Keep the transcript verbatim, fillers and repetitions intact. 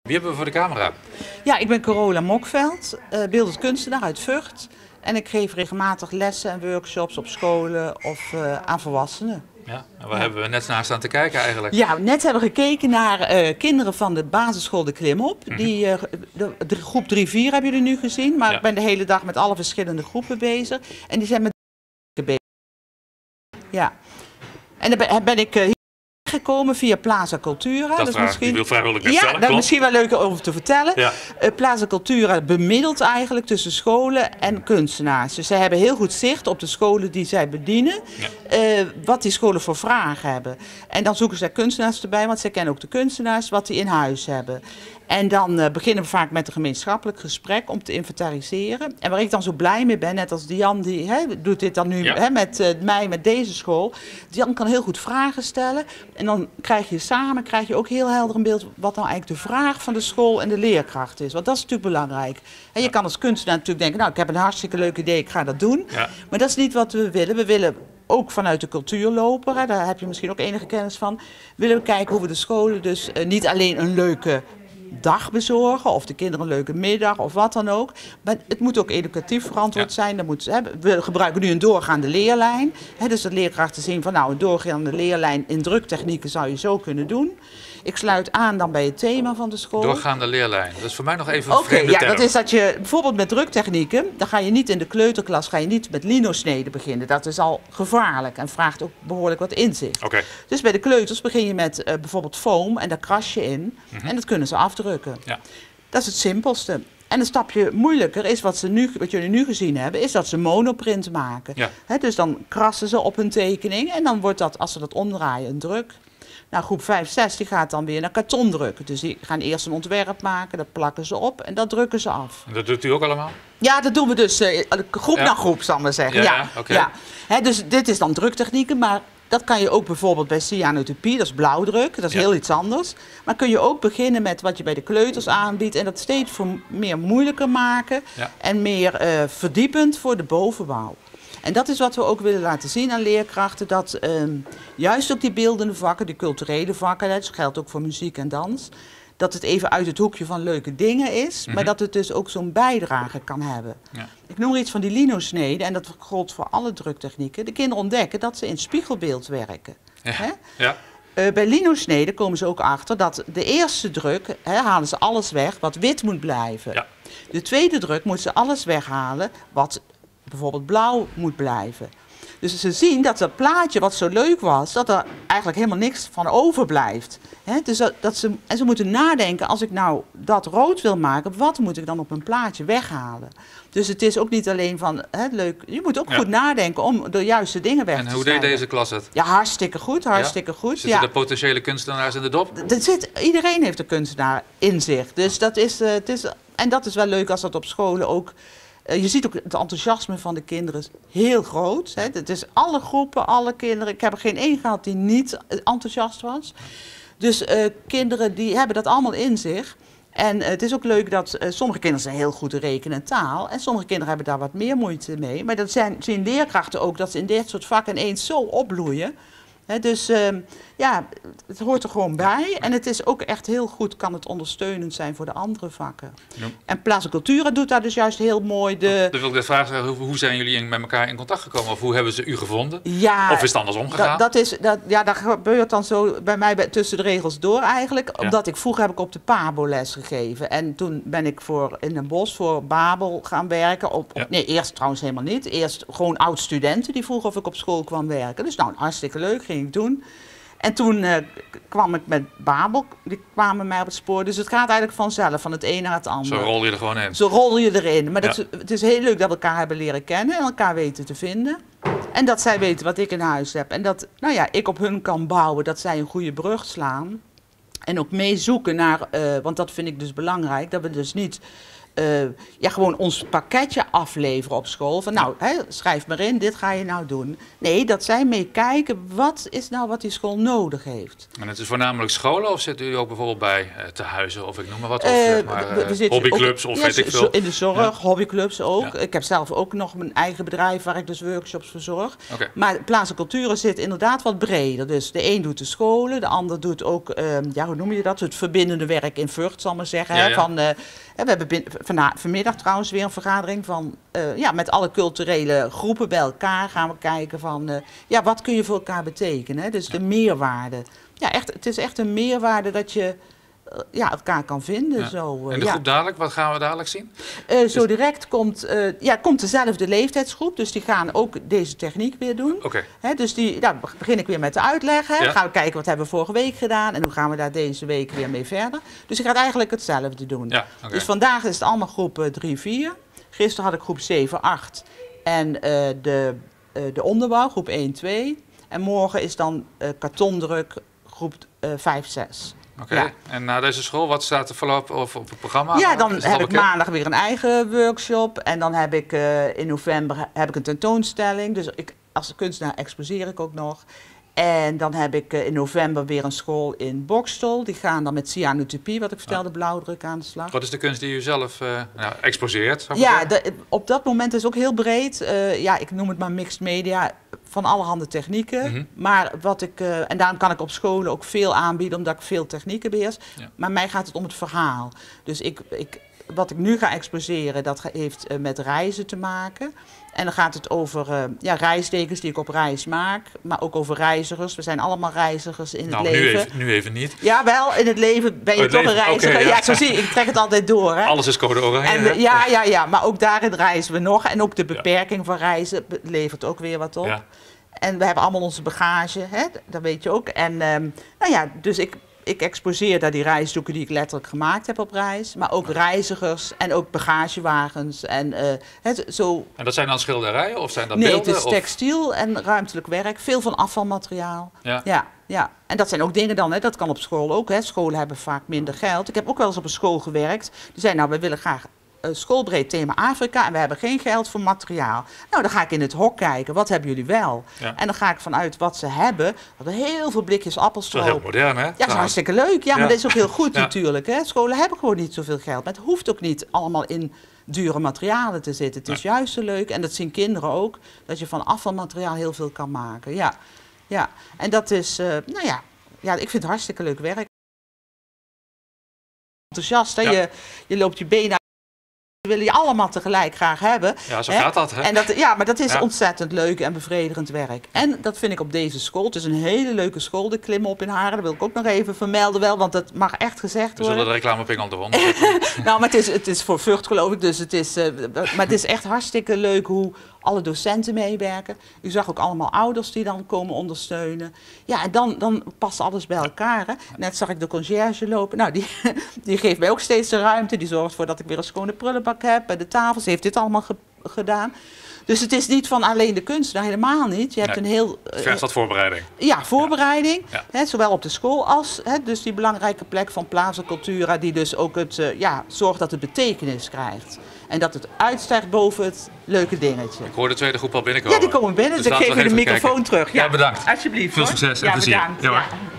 Wie hebben we voor de camera? Ja, ik ben Carola Mokveld, uh, beeldend kunstenaar uit Vught. En ik geef regelmatig lessen en workshops op scholen of uh, aan volwassenen. Ja, en waar ja. hebben we net naar staan te kijken eigenlijk? Ja, net hebben we gekeken naar uh, kinderen van de basisschool De Klimop. Mm-hmm. Die, uh, de, de groep drie vier hebben jullie nu gezien, maar ja. ik ben de hele dag met alle verschillende groepen bezig. En die zijn met bezig. Ja. En dan ben ik uh, gekomen via Plaza Cultura. Dat is misschien... wil vrijwillig ja, stellen, dat is misschien wel leuk over te vertellen. Ja. Uh, Plaza Cultura bemiddelt eigenlijk tussen scholen en kunstenaars. Dus zij hebben heel goed zicht op de scholen die zij bedienen. Ja. Uh, wat die scholen voor vragen hebben. En dan zoeken zij kunstenaars erbij, want zij kennen ook de kunstenaars, wat die in huis hebben. En dan uh, beginnen we vaak met een gemeenschappelijk gesprek om te inventariseren. En waar ik dan zo blij mee ben, net als Dian, die hè, doet dit dan nu ja. hè, met uh, mij, met deze school. Dian kan heel goed vragen stellen. En dan krijg je samen krijg je ook heel helder een beeld wat nou eigenlijk de vraag van de school en de leerkracht is. Want dat is natuurlijk belangrijk. En je kan als kunstenaar natuurlijk denken, nou ik heb een hartstikke leuk idee, ik ga dat doen. Ja. Maar dat is niet wat we willen. We willen ook vanuit de cultuurloper, hè, daar heb je misschien ook enige kennis van, willen we kijken hoe we de scholen dus uh, niet alleen een leuke dag bezorgen of de kinderen een leuke middag of wat dan ook. Maar het moet ook educatief verantwoord ja. zijn. Dat moet, hè, we gebruiken nu een doorgaande leerlijn. Hè, dus dat leerkrachten zien van nou een doorgaande leerlijn in druktechnieken zou je zo kunnen doen. Ik sluit aan dan bij het thema van de school. Doorgaande leerlijn. Dat is voor mij nog even een Oké, vreemde ja, term. dat is dat je bijvoorbeeld met druktechnieken, dan ga je niet in de kleuterklas, ga je niet met linosneden beginnen. Dat is al gevaarlijk en vraagt ook behoorlijk wat inzicht. Okay. Dus bij de kleuters begin je met uh, bijvoorbeeld foam en daar kras je in mm-hmm. en dat kunnen ze afdrukken. Ja. Dat is het simpelste. En een stapje moeilijker is wat, ze nu, wat jullie nu gezien hebben, is dat ze monoprint maken. Ja. He, dus dan krassen ze op hun tekening en dan wordt dat, als ze dat omdraaien, een druk. Nou, groep vijf zes die gaat dan weer naar karton drukken. Dus die gaan eerst een ontwerp maken, dat plakken ze op en dat drukken ze af. En dat doet u ook allemaal? Ja, dat doen we dus uh, groep ja. na groep, zal ik maar zeggen. Ja, ja, ja, okay. ja. He, dus dit is dan druktechnieken, maar dat kan je ook bijvoorbeeld bij cyanotopie, dat is blauwdruk, dat is ja. heel iets anders. Maar kun je ook beginnen met wat je bij de kleuters aanbiedt en dat steeds voor meer moeilijker maken ja. en meer uh, verdiepend voor de bovenbouw. En dat is wat we ook willen laten zien aan leerkrachten, dat um, juist ook die beeldende vakken, die culturele vakken, dat geldt ook voor muziek en dans, dat het even uit het hoekje van leuke dingen is, mm-hmm. maar dat het dus ook zo'n bijdrage kan hebben. Ja. Ik noem er iets van die linosnede, en dat geldt voor alle druktechnieken. De kinderen ontdekken dat ze in spiegelbeeld werken. Ja. Hè? Ja. Uh, bij linosneden komen ze ook achter dat de eerste druk, hè, halen ze alles weg wat wit moet blijven. Ja. De tweede druk moeten ze alles weghalen wat bijvoorbeeld blauw moet blijven. Dus ze zien dat dat plaatje wat zo leuk was, dat er eigenlijk helemaal niks van overblijft. He, dus dat, dat ze, en ze moeten nadenken, als ik nou dat rood wil maken, wat moet ik dan op een plaatje weghalen? Dus het is ook niet alleen van, he, leuk, je moet ook ja. goed nadenken om de juiste dingen weg en te te En hoe snijden. deed deze klas het? Ja, hartstikke goed, hartstikke ja? goed. Zitten ja. de potentiële kunstenaars in de dop? Dat zit, iedereen heeft een kunstenaar in zich. Dus dat is, uh, het is, en dat is wel leuk als dat op scholen ook. Uh, je ziet ook het enthousiasme van de kinderen is heel groot. Hè. Het is alle groepen, alle kinderen. Ik heb er geen één gehad die niet enthousiast was. Dus uh, kinderen die hebben dat allemaal in zich. En uh, het is ook leuk dat uh, sommige kinderen zijn heel goed in rekenen en taal. En sommige kinderen hebben daar wat meer moeite mee. Maar dat zijn, zien leerkrachten ook dat ze in dit soort vakken ineens zo opbloeien. He, dus uh, ja, het hoort er gewoon bij. En het is ook echt heel goed, kan het ondersteunend zijn voor de andere vakken. Ja. En Plaza Cultura doet daar dus juist heel mooi de... Dan wil ik de vraag zeggen, hoe zijn jullie met elkaar in contact gekomen? Of hoe hebben ze u gevonden? Ja, of is het andersom gegaan? Dat, dat is, dat, ja, dat gebeurt dan zo bij mij bij, tussen de regels door eigenlijk. Ja. Omdat ik vroeger heb ik op de Pabo les gegeven. En toen ben ik voor, in Den Bosch voor Babel gaan werken. Op, op, ja. Nee, eerst trouwens helemaal niet. Eerst gewoon oud-studenten die vroegen of ik op school kwam werken. Dus nou, hartstikke leuk, ging ik doen. En toen uh, kwam ik met Babel, die kwamen mij op het spoor. Dus het gaat eigenlijk vanzelf, van het een naar het andere. Zo rol je er gewoon in. Zo rol je erin. Maar ja. dat, het is heel leuk dat we elkaar hebben leren kennen en elkaar weten te vinden. En dat zij weten wat ik in huis heb. En dat nou ja, ik op hun kan bouwen, dat zij een goede brug slaan. En ook meezoeken naar, uh, want dat vind ik dus belangrijk, dat we dus niet uh, ja, gewoon ons pakketje afleveren op school. Van nou, hè, schrijf maar in, dit ga je nou doen. Nee, dat zij meekijken, wat is nou wat die school nodig heeft. En het is voornamelijk scholen of zit u ook bijvoorbeeld bij uh, tehuizen of ik noem maar wat? Of Uh, zeg maar, we, we uh, hobbyclubs ook, of ja, weet ik veel? In de zorg, ja. hobbyclubs ook. Ja. Ik heb zelf ook nog mijn eigen bedrijf waar ik dus workshops verzorg. Okay. Maar Plaats en Culturen zit inderdaad wat breder. Dus de een doet de scholen, de ander doet ook, uh, ja, hoe noem je dat? Het verbindende werk in Vught, zal ik maar zeggen. Ja, ja. Van, uh, we hebben bin, van, vanmiddag trouwens weer een vergadering van, uh, ja, met alle culturele groepen bij elkaar gaan we kijken van, uh, ja, wat kun je voor elkaar betekenen? Hè? Dus de meerwaarde. Ja, echt, het is echt een meerwaarde dat je uh, ja, elkaar kan vinden. Ja. Zo, uh, en de ja. groep dadelijk, wat gaan we dadelijk zien? Uh, zo direct komt, uh, ja, komt dezelfde leeftijdsgroep, dus die gaan ook deze techniek weer doen. Okay. Hè, dus die, nou, begin ik weer met de uitleg. Hè. Ja. Gaan we kijken wat hebben we vorige week gedaan en hoe gaan we daar deze week weer mee verder. Dus ik ga eigenlijk hetzelfde doen. Ja, okay. Dus vandaag is het allemaal groep drie vier. Gisteren had ik groep zeven acht en uh, de, uh, de onderbouw, groep één twee. En morgen is dan uh, kartondruk, groep uh, vijf zes. Oké, okay. Ja. En na deze school, wat staat er voorlopig of op het programma? Ja, dan heb ik bekend? maandag weer een eigen workshop. En dan heb ik uh, in november heb ik een tentoonstelling. Dus ik, als kunstenaar exposeer ik ook nog. En dan heb ik uh, in november weer een school in Bokstel. Die gaan dan met cyanotypie, wat ik vertelde, blauwdruk aan de slag. Wat is de kunst die u zelf uh, nou, exposeert? Ja, de, op dat moment is het ook heel breed. Uh, ja, ik noem het maar mixed media. Van allerhande technieken. Mm-hmm. Maar wat ik, uh, en daarom kan ik op scholen ook veel aanbieden, omdat ik veel technieken beheers. Ja. Maar mij gaat het om het verhaal. Dus ik, ik, wat ik nu ga exposeren, dat heeft uh, met reizen te maken. En dan gaat het over uh, ja, reistekens die ik op reis maak, maar ook over reizigers. We zijn allemaal reizigers in nou, het leven. Nu even, nu even niet. Ja, wel, in het leven ben je oh, toch leven. een reiziger. Okay, ja. Ja, zo zie ik, ik trek het altijd door. Hè. Alles is code oranje. En we, ja, ja, ja, maar ook daarin reizen we nog. En ook de beperking ja. van reizen levert ook weer wat op. Ja. En we hebben allemaal onze bagage, hè? Dat weet je ook. En um, nou ja, dus ik, ik exposeer daar die reisdoeken die ik letterlijk gemaakt heb op reis. Maar ook reizigers en ook bagagewagens. En, uh, het, zo... en dat zijn dan schilderijen of zijn dat nee, beelden? Nee, het is of... textiel en ruimtelijk werk. Veel van afvalmateriaal. Ja. Ja, ja. En dat zijn ook dingen dan, hè? Dat kan op school ook. Hè? Scholen hebben vaak minder geld. Ik heb ook wel eens op een school gewerkt. Die zei, nou, we willen graag schoolbreed thema Afrika en we hebben geen geld voor materiaal. Nou, dan ga ik in het hok kijken, wat hebben jullie wel? Ja. En dan ga ik vanuit wat ze hebben. We hadden heel veel blikjes appelstroop. Dat is heel modern, hè? Ja, dat is hartstikke leuk. Ja, ja, maar dat is ook heel goed ja. natuurlijk. Hè? Scholen hebben gewoon niet zoveel geld. Maar het hoeft ook niet allemaal in dure materialen te zitten. Het is ja. juist zo leuk, en dat zien kinderen ook, dat je van afvalmateriaal heel veel kan maken. Ja, ja. En dat is, uh, nou ja, ja, ik vind het hartstikke leuk werk. Enthousiast, hè? Ja. Je, je loopt je benen uit. We willen je allemaal tegelijk graag hebben. Ja, zo hè? gaat dat. Hè? En dat ja, maar dat is ja. ontzettend leuk en bevredigend werk. En dat vind ik op deze school. Het is een hele leuke school, de Klim op in Haren. Dat wil ik ook nog even vermelden wel, want dat mag echt gezegd worden. We zullen de reclamepingel eronder nou, maar het is, het is voor Vught geloof ik, dus het is, uh, maar het is echt hartstikke leuk hoe alle docenten meewerken. U zag ook allemaal ouders die dan komen ondersteunen. Ja, en dan, dan past alles bij elkaar. Hè? Net zag ik de conciërge lopen. Nou, die, die geeft mij ook steeds de ruimte. Die zorgt ervoor dat ik weer een schone prullenbak heb. Bij de tafels heeft dit allemaal ge gedaan. Dus het is niet van alleen de kunstenaar, helemaal niet. Je hebt nee, een heel... Het vergt wat voorbereiding. Ja, voorbereiding. Ja. Hè, zowel op de school als hè, dus die belangrijke plek van Plaats en Cultura, die dus ook het, uh, ja, zorgt dat het betekenis krijgt. En dat het uitstijgt boven het leuke dingetje. Ik hoor de tweede groep al binnenkomen. Ja, die komen binnen. Dus, dus ik geef je de microfoon kijken. terug. Ja, ja, bedankt. Alsjeblieft. Veel succes en ja, plezier. Bedankt. Ja, ja.